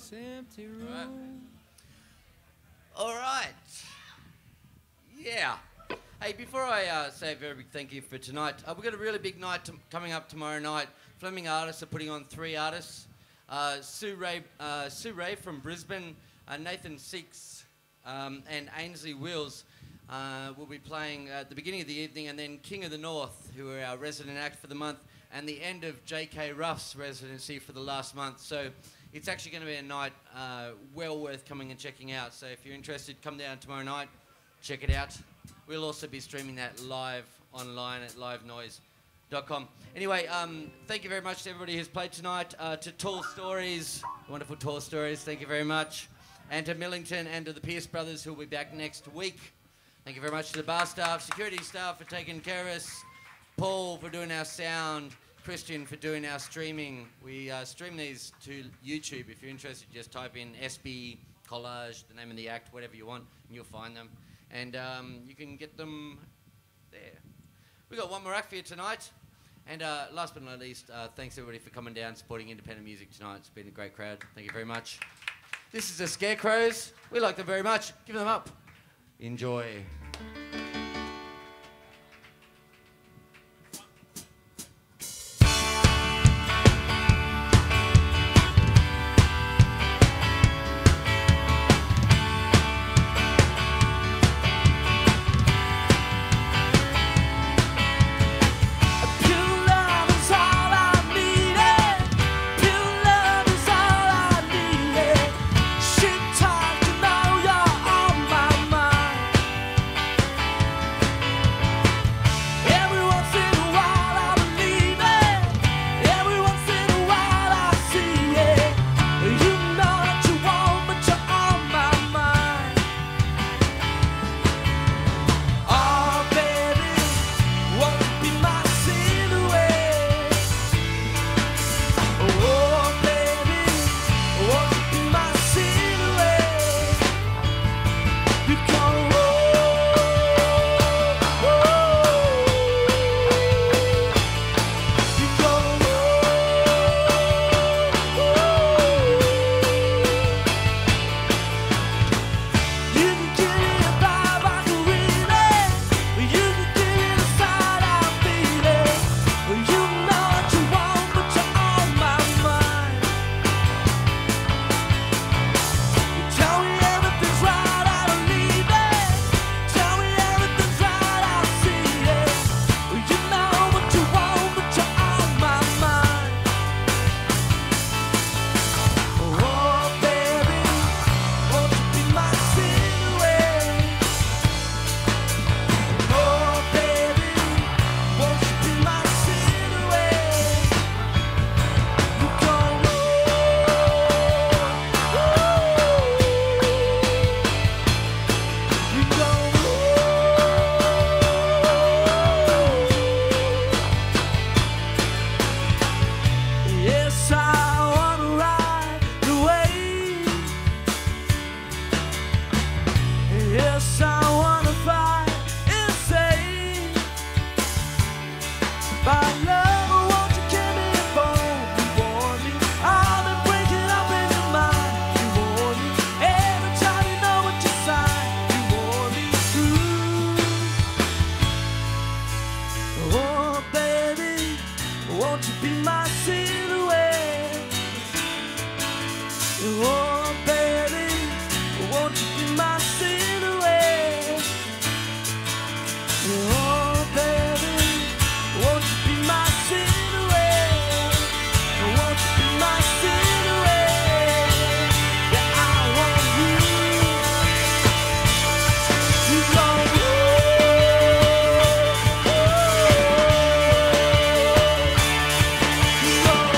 this empty room. All right. Yeah. Hey, before I say a very big thank you for tonight, we've got a really big night coming up tomorrow night. Fleming artists are putting on 3 artists. Sue Ray from Brisbane, Nathan Six, and Ainsley Wills will be playing at the beginning of the evening, and then King of the North, who are our resident act for the month, and the end of J.K. Ruff's residency for the last month. So it's actually going to be a night well worth coming and checking out. So if you're interested, come down tomorrow night, check it out. We'll also be streaming that live online at livenoise.com. Anyway, thank you very much to everybody who's played tonight. To Tall Stories, wonderful Tall Stories, thank you very much. And to Millington and to the Pierce brothers, who will be back next week. Thank you very much to the bar staff, security staff for taking care of us, Paul for doing our sound, Christian for doing our streaming. We stream these to YouTube. If you're interested, just type in Espy, Collage, the name of the act, whatever you want, and you'll find them. And you can get them there. We've got one more act for you tonight. And last but not least, thanks everybody for coming down, supporting independent music tonight. It's been a great crowd. Thank you very much. This is the Scarecrows. We like them very much. Give them up. Enjoy. Go.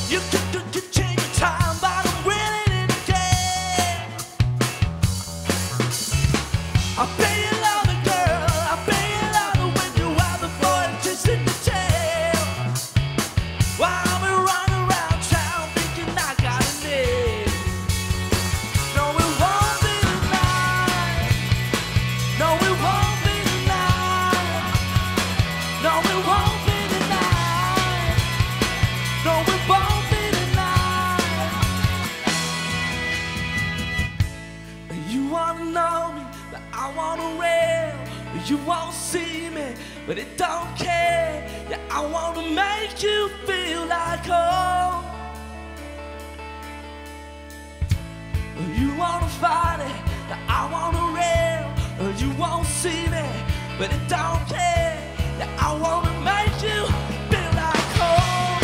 You could change your time, but I'm willing in again. I'll pay you love it, girl. I'll pay you love it when you have the boy chasing the tail. While we run around town thinking I got a name. No, it won't be tonight. No, it won't be tonight. No, it won't be tonight. No, it won't be tonight. You wanna know me, but I wanna rail. You won't see me, but it don't care. Yeah, I wanna make you feel like home. You wanna fight it, yeah, I wanna rail. You won't see me, but it don't care. Yeah, I wanna make you feel like home.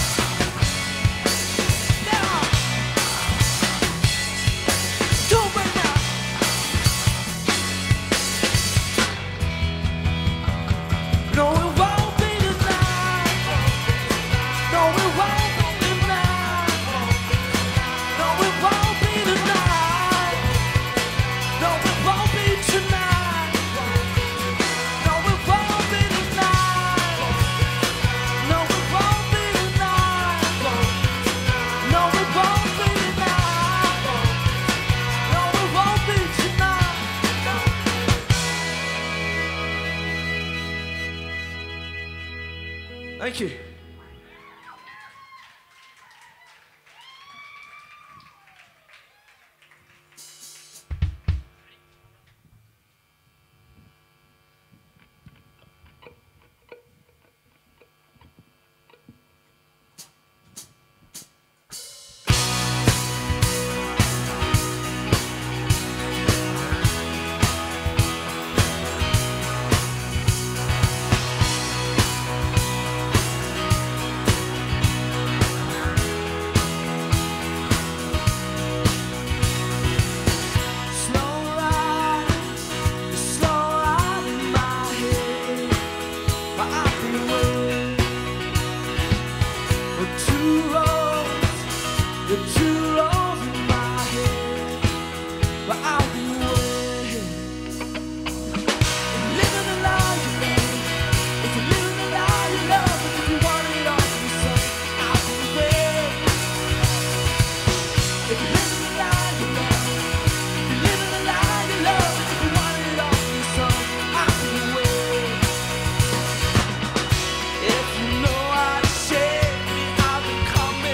Now, go right now. No, it won't be tonight. No, it won't be tonight. No, it won't be tonight. No, it won't be tonight. No, it won't be tonight. No, it won't be tonight. No, it won't be tonight. No, it won't be tonight. Thank you. If you know how to shake me, I'll be coming.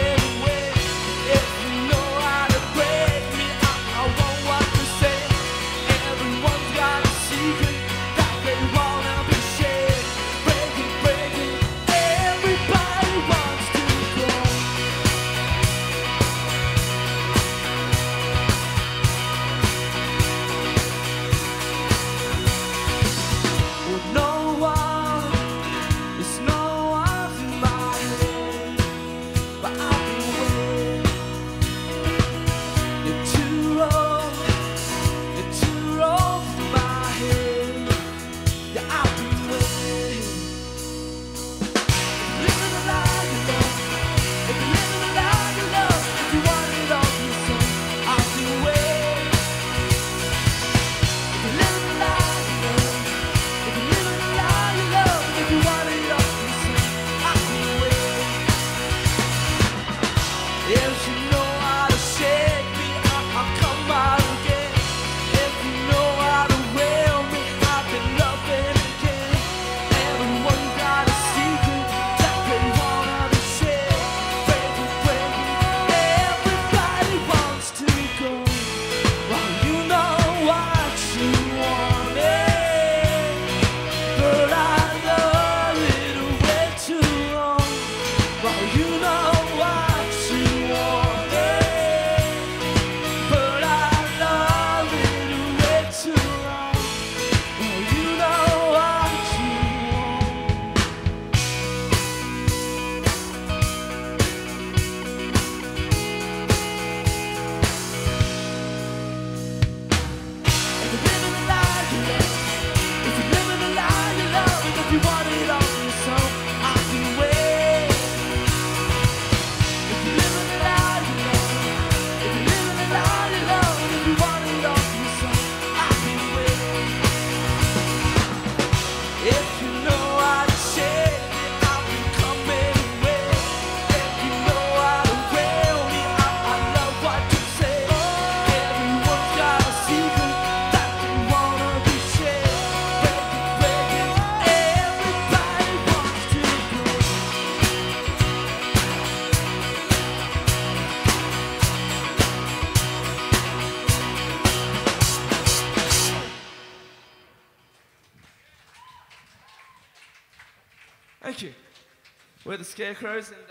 We're the Scarecrows, and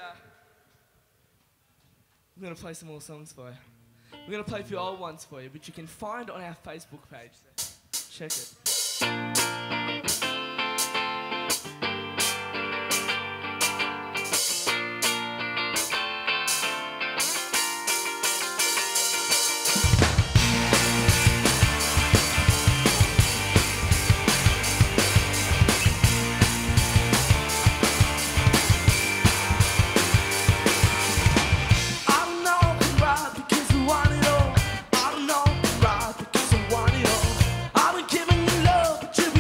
we're going to play some more songs for you. We're going to play a few old ones for you, which you can find on our Facebook page. So check it. I've been giving you love, but you've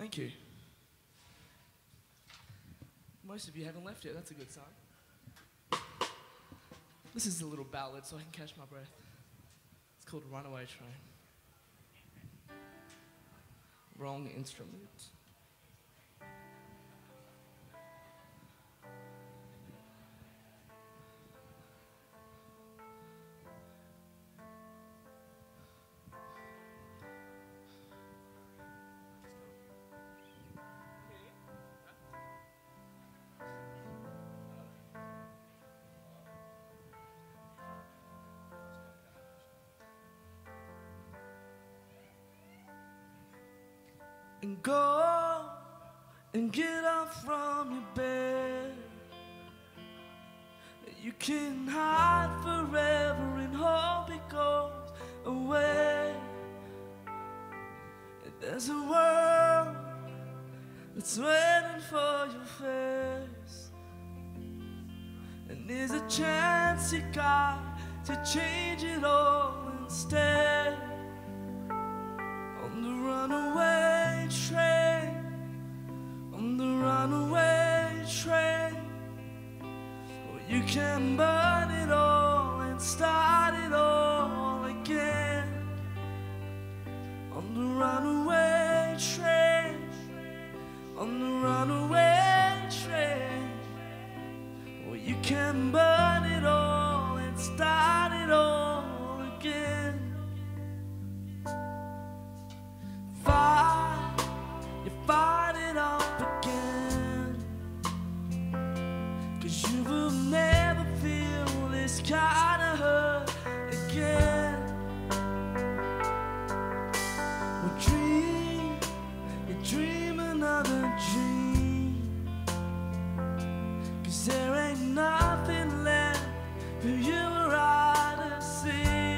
Thank you. Most of you haven't left yet, that's a good sign. This is a little ballad so I can catch my breath. It's called Runaway Train. Wrong instrument. And go and get up from your bed. You can hide forever and hope it goes away. And there's a world that's waiting for your face. And there's a chance you got to change it all instead. On the runaway train, on the runaway train, or you can burn it all and start it all again. On the runaway train, on the runaway train, or you can burn it all and start it all again. You fight it up again, 'cause you will never feel this kind of hurt again. Well, you dream another dream, 'cause there ain't nothing left for you or I to see.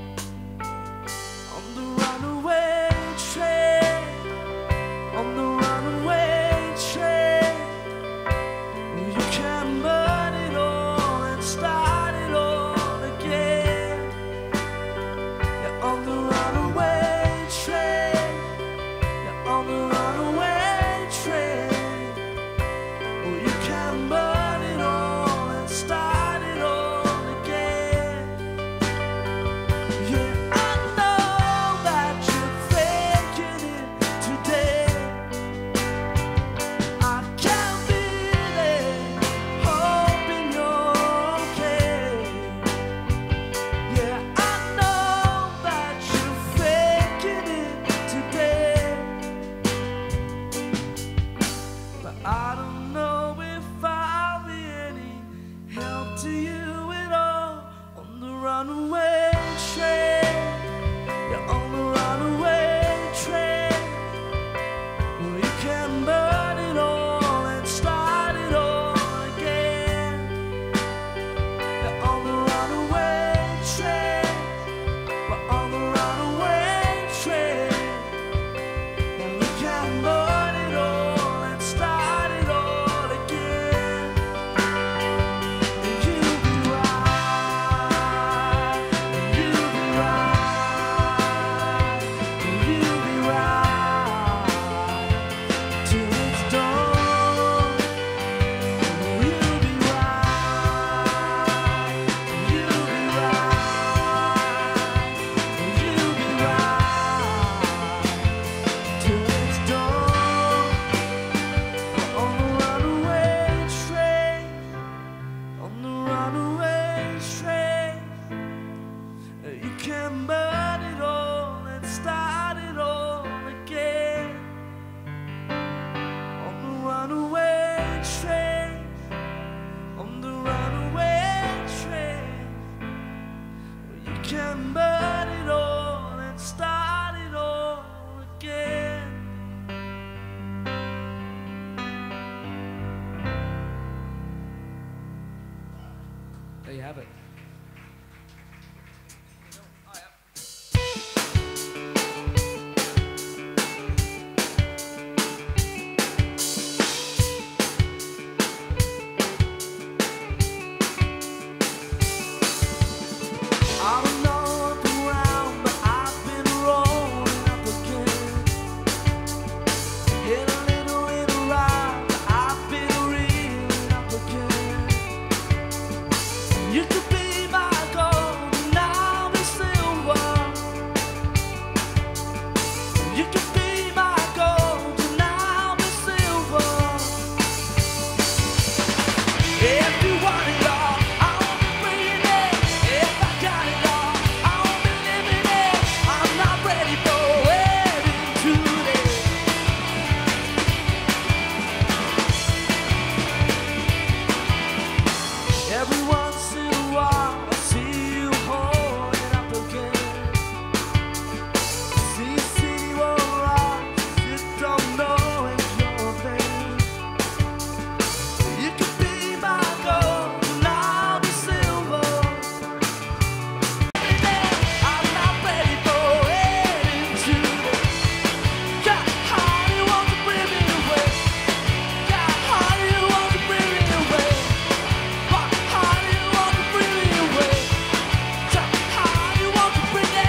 On the runaway train, on the runaway train, you can burn it all and start it all again. You're on the runaway train, you're on the runaway train, you can burn it all and start it all again. Yeah, I know that you're faking it today. I can feel it, hoping you're okay. Yeah, I know that you're faking it today. But I don't know if I'll be any help to you at all. On the runaway train, you're on the runaway train, well, you can burn it all and start it all again. You're on the runaway train, we're on the runaway train, and we can burn it all and start it all again. And you'll be right, and you'll be right, and you'll be right till it's done. And you'll be right, and you'll be right, and you'll be right till it's done. On the runaway train, on the runaway train, you can burn it all and start it all again. On the runaway train, on the runaway train, you can burn it all and start it all again. There you have it. I don't know up around, but I've been rolling up again. Head You could be my gold and I'll be silver. You could be my gold and I'll be silver. If you want it all, I won't be bringing it. If I got it all, I won't be living it. I'm not ready for wedding today. Every once in a while I see you holding up again. See you see your eyes, you don't know if you're there. You could be my gold and I'll be silver. I'm not ready for wedding today. Got how you want to bring me away. Got how you want to bring me away. What how you want to bring me away. Got how you want to bring it.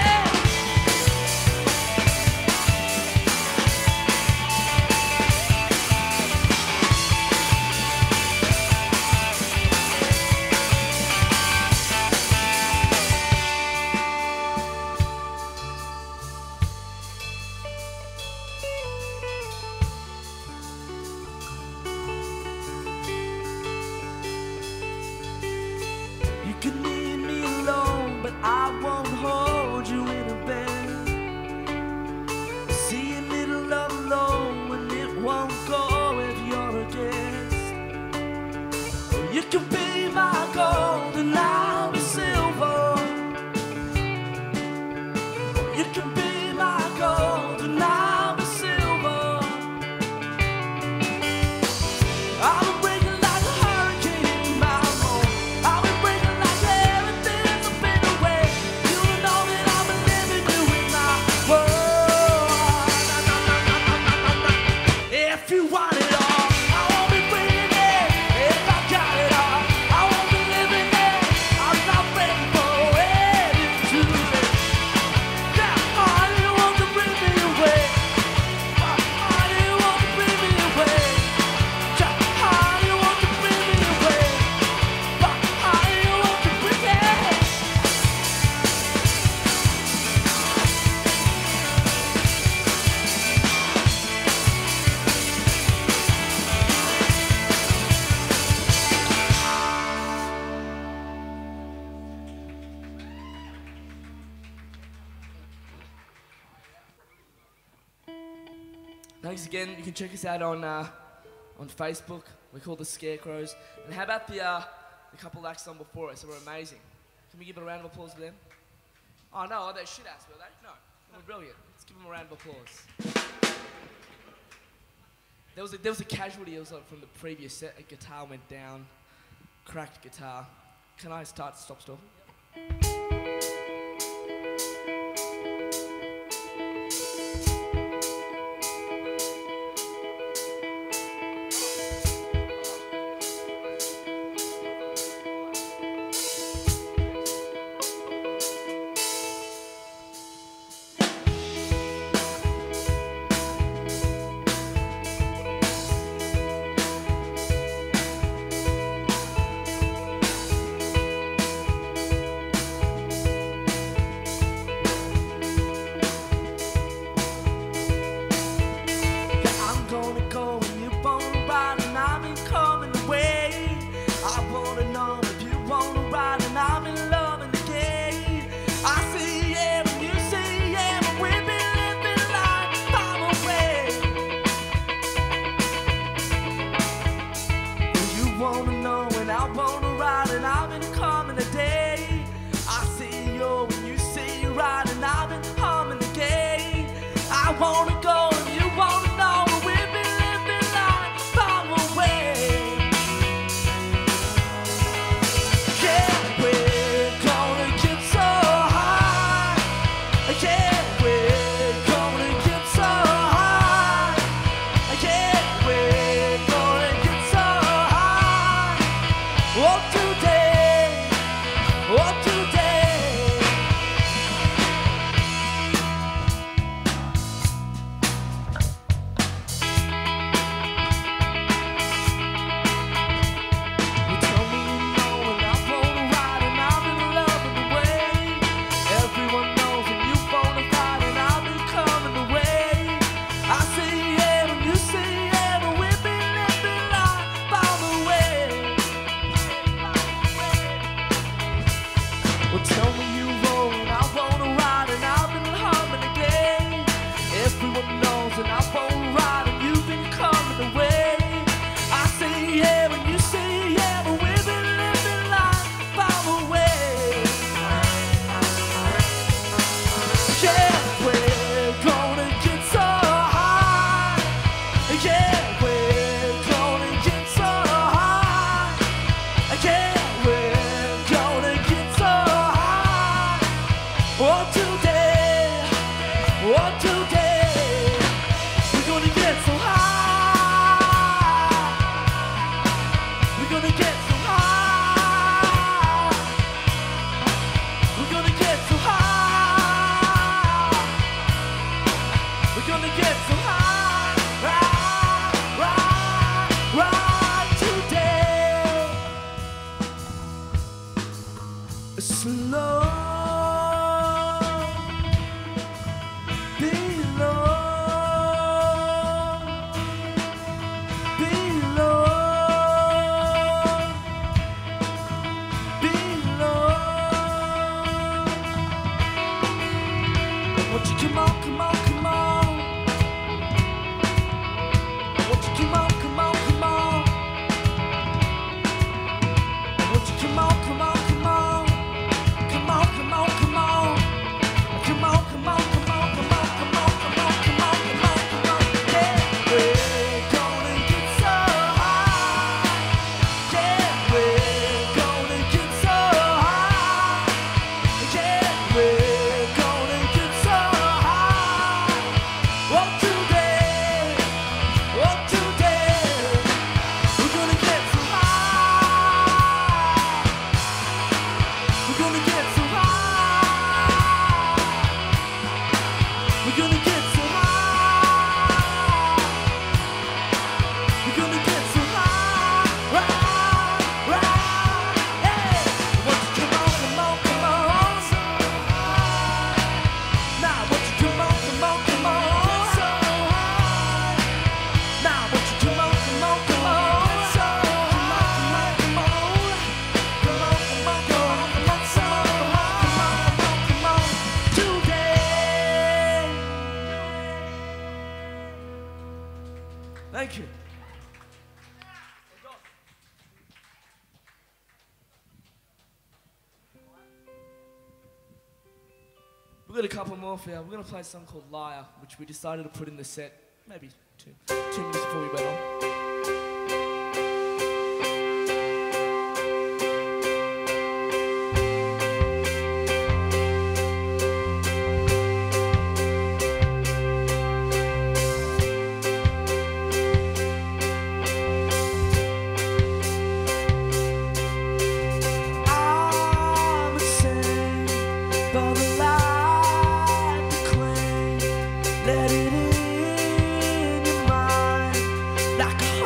You can leave me alone, but I won't hold you in a bed. See a little love alone when it won't go if you're a guest. You can be my gold and I'll be silver. You can be my gold and I'll be silver. I'll be breaking like a hurricane in my home. I'll be breaking like everything's a been away. You don't know that I've been living you in my world. If you want it all, I won't be bringing it. If I got it all, I won't be living it. I'm not ready for wedding today. Yeah, how you want to bring me away? How you want to bring me away? Yeah, how you want to bring me away? How you want to bring it? Thanks again. You can check us out on Facebook. We're called the Scarecrows. And how about the couple acts on before us? They were amazing. Can we give a round of applause for them? Oh no, they shit ass, were they? No, they were brilliant. Let's give them a round of applause. There was a casualty. It was like from the previous set. A guitar went down, cracked guitar. Can I stop talking? Well, tell me you roll and I wanna ride, and I've been humming again. Everyone knows that I won't ride, and you've been coming away. I say yeah when you say yeah, but we've been living life far away. Yeah, we're gonna get so high. Yeah, we're gonna get so high. Yeah, we're gonna get so high. Oh, today, we're gonna get so high. We're gonna get so high. We're gonna get so high. We're gonna get so high. Right today. Slow. Won't you come on, come on, come on? Won't you come on, come on, come on? Won't you come on, come on, come on? Come on, come on, come on. Come on, come on, come on, come on, come on, come on, come on, come on, come on. Yeah, we're gonna get so high. Yeah, we're gonna get so high. Yeah, we're gonna get so high. Oh, today, we're gonna get so high. We're gonna get so high. We're gonna get so high. We're gonna get so high. Yeah. Won't you come on, come on, come on? Now, won't you come on, come on, come on? Now, won't you come on, come on, come on? Come on, come on, come on. Come on, come on, come on, come on, come on, today. Thank you. We've got a couple more for you. We're going to play a song called Liar, which we decided to put in the set maybe two minutes before we went on. I'm ashamed for the light to claim. Let it in your mind like a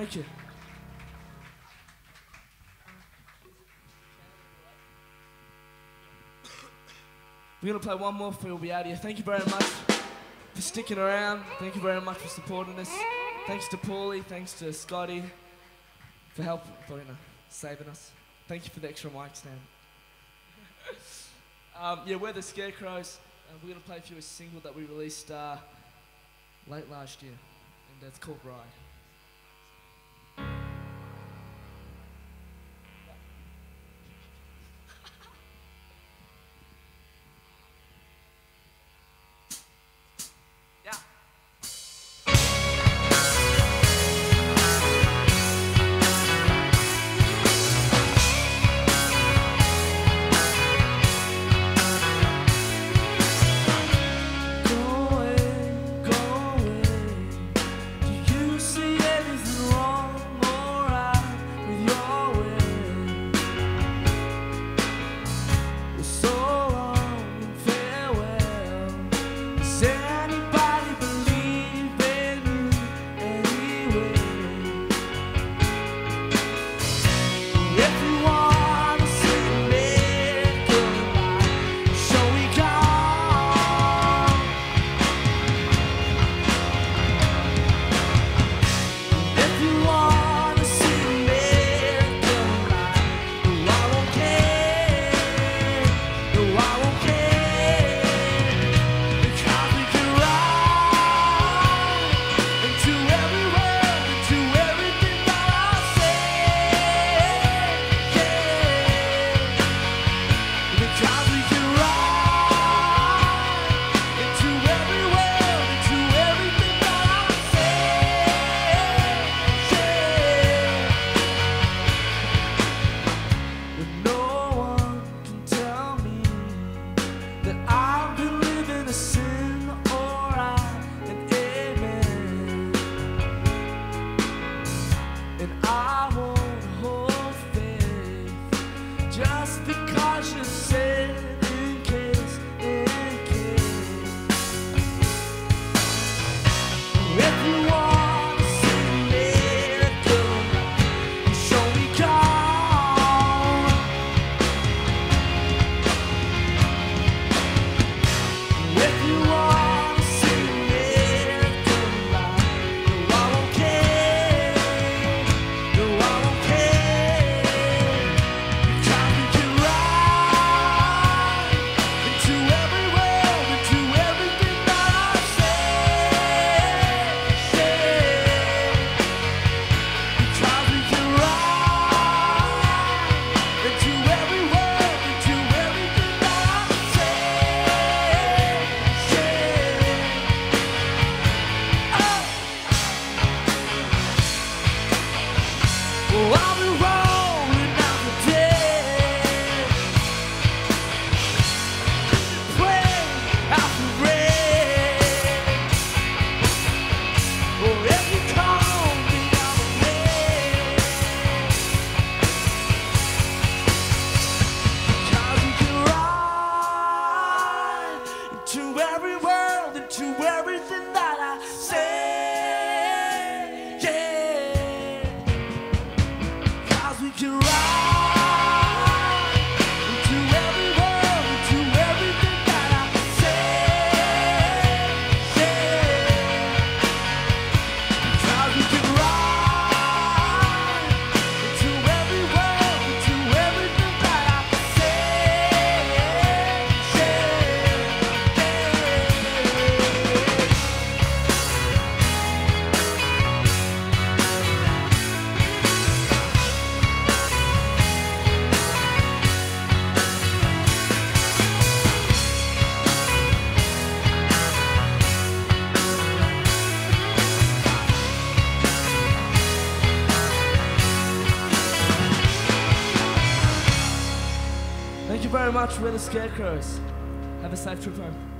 Thank you. We're going to play one more for we'll be out of here. Thank you very much for sticking around. Thank you very much for supporting us. Thanks to Paulie, thanks to Scotty for helping, for saving us. Thank you for the extra mic stand. Yeah, we're the Scarecrows. We're going to play for you a single that we released late last year, and it's called Ride. Thank you very much. We're the Scarecrows. Have a safe trip home.